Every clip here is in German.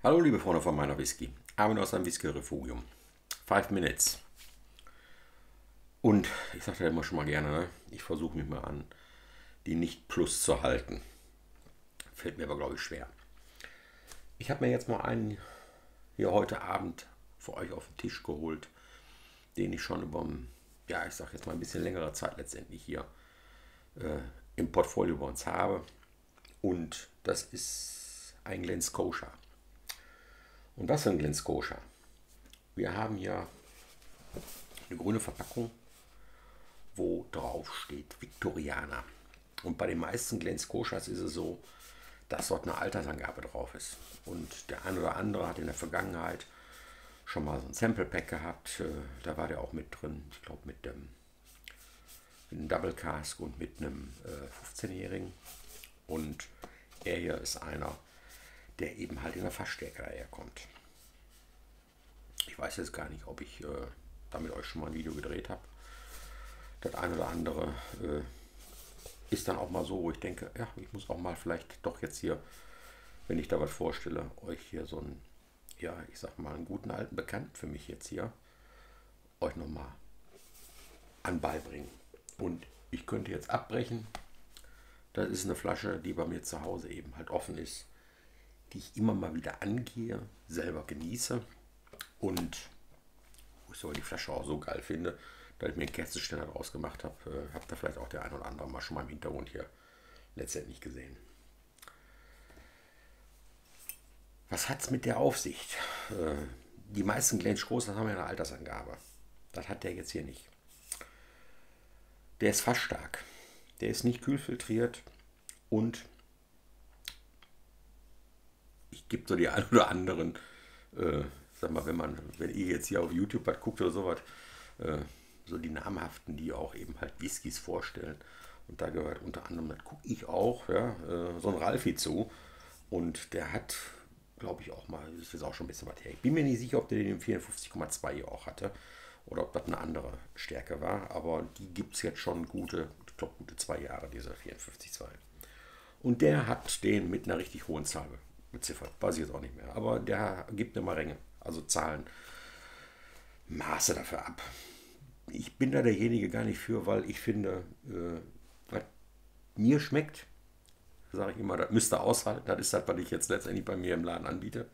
Hallo liebe Freunde von meiner Whisky. Armin aus einem Whisky-Refugium. 5 Minutes. Und ich sage ja immer schon mal gerne, ne? Ich versuche mich mal an die nicht plus zu halten. Fällt mir aber glaube ich schwer. Ich habe mir jetzt mal einen hier heute Abend für euch auf den Tisch geholt, den ich schon über, ja ich sage jetzt mal ein bisschen längere Zeit letztendlich hier im Portfolio bei uns habe. Und das ist ein Glen Scotia. Und was für ein Glen Scotia? Wir haben hier eine grüne Verpackung, wo drauf steht Victoriana. Und bei den meisten Glen Scotias ist es so, dass dort eine Altersangabe drauf ist. Und der eine oder andere hat in der Vergangenheit schon mal so ein Sample Pack gehabt. Da war der auch mit drin. Ich glaube mit einem Double Cask und mit einem 15-Jährigen. Und er hier ist einer, der eben halt in der Fassstärke daherkommt. Ich weiß jetzt gar nicht, ob ich da mit euch schon mal ein Video gedreht habe. Das eine oder andere ist dann auch mal so, wo ich denke, ja, ich muss auch mal vielleicht doch jetzt hier, wenn ich da was vorstelle, euch hier so einen, ja, ich sag mal, einen guten alten Bekannten für mich jetzt hier, euch nochmal an beibringen. Und ich könnte jetzt abbrechen. Das ist eine Flasche, die bei mir zu Hause eben halt offen ist, die ich immer mal wieder angehe, selber genieße und wo ich sogar die Flasche auch so geil finde, dass ich mir einen Kerzenständer draus gemacht habe. Habt ihr vielleicht auch der ein oder andere mal schon mal im Hintergrund hier letztendlich gesehen. Was hat es mit der Aufsicht? Die meisten Glen Scotias haben ja eine Altersangabe. Das hat der jetzt hier nicht. Der ist fast stark. Der ist nicht kühlfiltriert und ich gebe so die ein oder anderen, sag mal, wenn ihr jetzt hier auf YouTube was guckt oder sowas, so die namhaften, die auch eben halt Whiskys vorstellen. Und da gehört unter anderem, das gucke ich auch, ja, so ein Ralfi zu. Und der hat, glaube ich, auch mal, das ist jetzt auch schon ein bisschen was her. Ich bin mir nicht sicher, ob der den 54,2 hier auch hatte oder ob das eine andere Stärke war. Aber die gibt es jetzt schon gute, ich glaube, gute 2 Jahre, diese 54,2. Und der hat den mit einer richtig hohen Zahl beziffert. Weiß ich jetzt auch nicht mehr. Aber der gibt eine Menge, also Zahlen, Maße dafür ab. Ich bin da derjenige gar nicht für, weil ich finde, was mir schmeckt, sage ich immer, das müsst ihr aushalten. Das ist das, was ich jetzt letztendlich bei mir im Laden anbiete.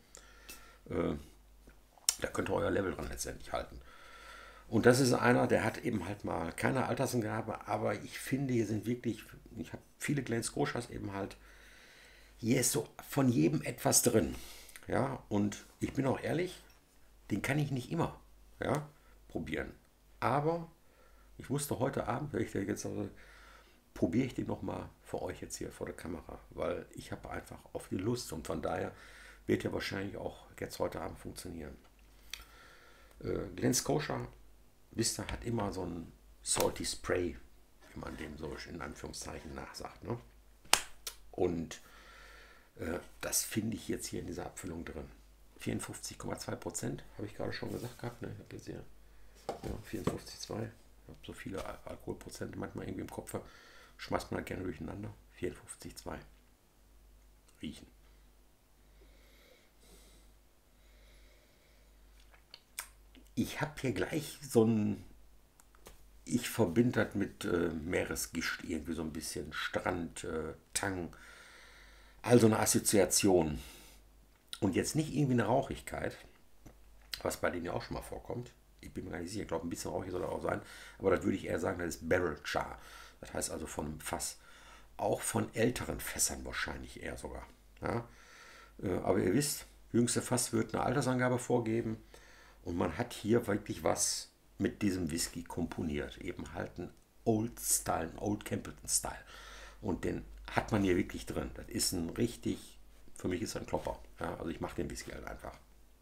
Da könnt ihr euer Level dran letztendlich halten. Und das ist einer, der hat eben halt mal keine Altersangabe, aber ich finde, hier sind wirklich, ich habe viele Glen Scotias eben halt, hier ist so von jedem etwas drin. Ja, und ich bin auch ehrlich, den kann ich nicht immer, ja, probieren. Aber ich wusste heute Abend, wenn ich den jetzt also, probiere ich den nochmal für euch jetzt hier vor der Kamera, weil ich habe einfach auf die Lust und von daher wird er wahrscheinlich auch jetzt heute Abend funktionieren. Glen Scotia, wisst ihr, hat immer so ein Salty Spray, wie man dem so in Anführungszeichen nachsagt. Ne? Und das finde ich jetzt hier in dieser Abfüllung drin. 54,2% habe ich gerade schon gesagt gehabt. Ne? Ich habe jetzt hier ja, 54,2. Ich habe so viele Alkoholprozente manchmal irgendwie im Kopf. Schmeißt man halt gerne durcheinander. 54,2. Riechen. Ich habe hier gleich so ein, ich verbinde das mit Meeresgischt, irgendwie so ein bisschen Strand, Tang, also eine Assoziation. Und jetzt nicht irgendwie eine Rauchigkeit, was bei denen ja auch schon mal vorkommt. Ich bin mir gar nicht sicher, ich glaube, ein bisschen rauchig soll er auch sein. Aber das würde ich eher sagen, das ist Barrel Char. Das heißt also von einem Fass. Auch von älteren Fässern wahrscheinlich eher sogar. Ja? Aber ihr wisst, jüngste Fass wird eine Altersangabe vorgeben. Und man hat hier wirklich was mit diesem Whisky komponiert. Eben halt ein Old Style, ein Old Campbellton Style. Und den hat man hier wirklich drin. Das ist ein richtig, für mich ist das ein Klopper. Ja? Also ich mache den Whisky halt einfach.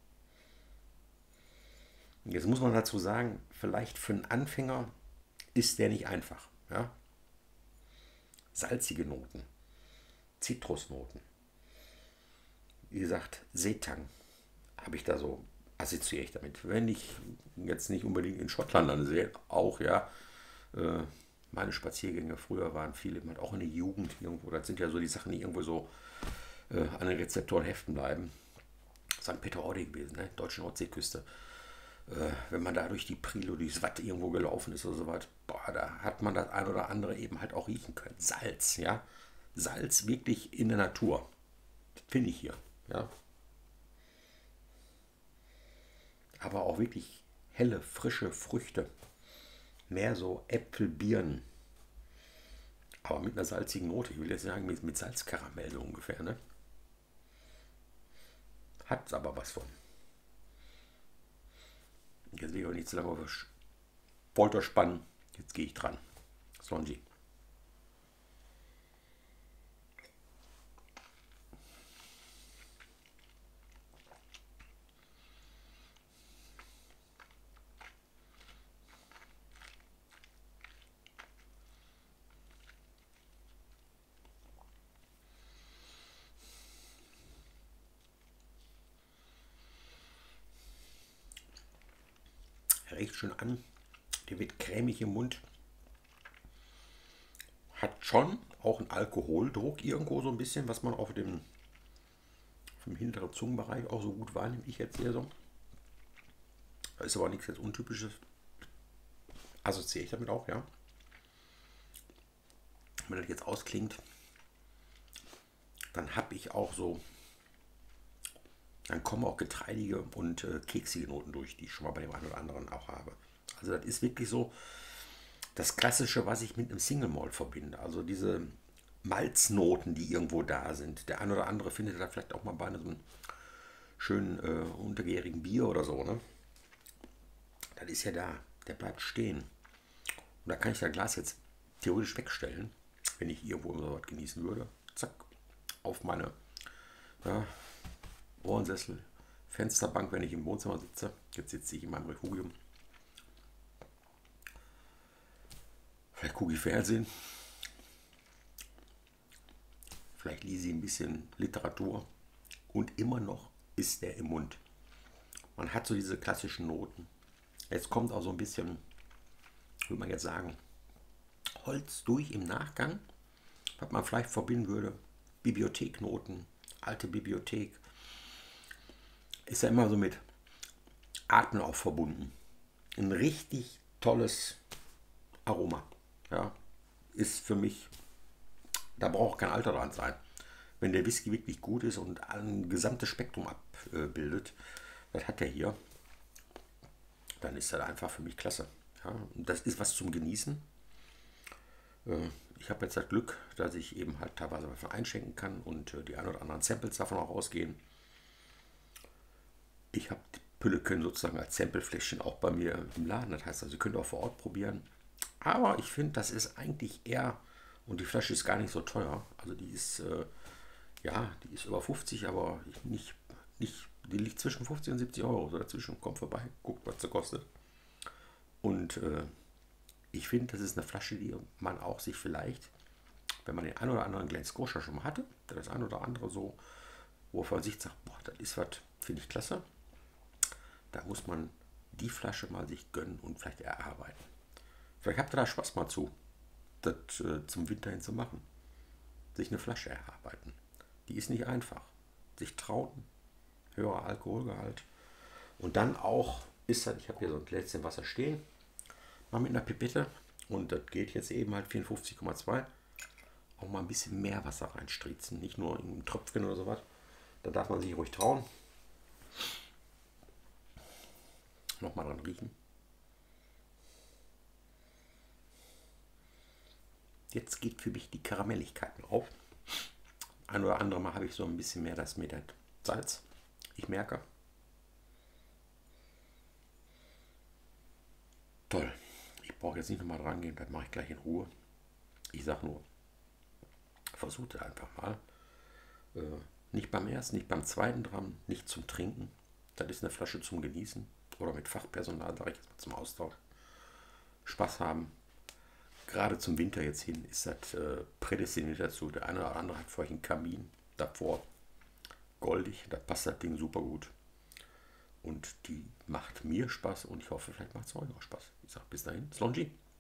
Jetzt muss man dazu sagen, vielleicht für einen Anfänger ist der nicht einfach. Ja? Salzige Noten, Zitrusnoten, wie gesagt, Seetang habe ich da so, assoziiere ich damit. Wenn ich jetzt nicht unbedingt in Schottland ansehe, auch ja, meine Spaziergänge früher waren viele, auch in der Jugend irgendwo, das sind ja so die Sachen, die irgendwo so an den Rezeptoren heften bleiben. St. Peter-Ording gewesen, ne? Deutsche Nordseeküste. Wenn man da durch die Priel oder durchs Watt irgendwo gelaufen ist oder so was, boah, da hat man das ein oder andere eben halt auch riechen können. Salz, ja. Salz wirklich in der Natur. Das finde ich hier, ja. Aber auch wirklich helle, frische Früchte. Mehr so Äpfel, Birnen. Aber mit einer salzigen Note. Ich will jetzt sagen, mit Salzkaramell so ungefähr, ne? Hat aber was von. Jetzt will ich auch nicht zu lange auf der Folter spannen. Jetzt gehe ich dran. Slonji. Riecht schön an. Der wird cremig im Mund. Hat schon auch einen Alkoholdruck irgendwo so ein bisschen, was man auf dem hinteren Zungenbereich auch so gut wahrnimmt. Ich jetzt eher so. Da ist aber nichts jetzt Untypisches. Assoziiere ich damit auch, ja. Wenn das jetzt ausklingt, dann habe ich auch so, dann kommen auch getreidige und keksige Noten durch, die ich schon mal bei dem einen oder anderen auch habe. Also das ist wirklich so das Klassische, was ich mit einem Single Malt verbinde. Also diese Malznoten, die irgendwo da sind. Der eine oder andere findet da vielleicht auch mal bei einem schönen untergärigen Bier oder so, ne? Das ist ja da, der bleibt stehen. Und da kann ich das Glas jetzt theoretisch wegstellen, wenn ich irgendwo so was genießen würde. Zack, auf meine Ohrensessel, Fensterbank, wenn ich im Wohnzimmer sitze. Jetzt sitze ich in meinem Refugium. Vielleicht gucke ich Fernsehen. Vielleicht lese ich ein bisschen Literatur. Und immer noch ist der im Mund. Man hat so diese klassischen Noten. Jetzt kommt auch so ein bisschen, würde man jetzt sagen, Holz durch im Nachgang, was man vielleicht verbinden würde. Bibliotheknoten, alte Bibliothek. Ist ja immer so mit Atmen auch verbunden. Ein richtig tolles Aroma. Ja, ist für mich, da braucht kein Alter dran sein. Wenn der Whisky wirklich gut ist und ein gesamtes Spektrum abbildet, das hat er hier, dann ist das einfach für mich klasse. Ja, und das ist was zum Genießen. Ich habe jetzt das Glück, dass ich eben halt teilweise davon einschenken kann und die ein oder anderen Samples davon auch rausgehen. Ich habe die Pülleken sozusagen als Samplefläschchen auch bei mir im Laden. Das heißt also, ihr könnt auch vor Ort probieren. Aber ich finde, das ist eigentlich eher, und die Flasche ist gar nicht so teuer. Also die ist, ja, die ist über 50, aber nicht, die liegt zwischen 50 und 70 Euro. So dazwischen, kommt vorbei, guckt, was sie kostet. Und ich finde, das ist eine Flasche, die man auch sich vielleicht, wenn man den ein oder anderen Glen Scotia schon mal hatte, das ein oder andere so, wo er von sich sagt, boah, das ist was, finde ich klasse. Da muss man die Flasche mal sich gönnen und vielleicht erarbeiten. Vielleicht habt ihr da Spaß mal zu, das zum Winter hin zu machen. Sich eine Flasche erarbeiten. Die ist nicht einfach. Sich trauen, höherer Alkoholgehalt. Und dann auch ist das, ich habe hier so ein Gläschen Wasser stehen, mal mit einer Pipette und das geht jetzt eben halt 54,2. Auch mal ein bisschen mehr Wasser reinstritzen, nicht nur in ein Tröpfchen oder sowas. Da darf man sich ruhig trauen. Nochmal dran riechen. Jetzt geht für mich die Karamelligkeiten auf. Ein oder andere Mal habe ich so ein bisschen mehr das mit Salz. Ich merke. Toll. Ich brauche jetzt nicht nochmal dran gehen, das mache ich gleich in Ruhe. Ich sage nur, versucht einfach mal. Nicht beim ersten, nicht beim zweiten dran, nicht zum Trinken. Das ist eine Flasche zum Genießen. Oder mit Fachpersonal, sage ich jetzt mal, zum Austausch. Spaß haben. Gerade zum Winter jetzt hin ist das prädestiniert dazu. Der eine oder andere hat vorhin einen Kamin, davor goldig, da passt das Ding super gut. Und die macht mir Spaß und ich hoffe, vielleicht macht es euch auch Spaß. Ich sage bis dahin, Slonji.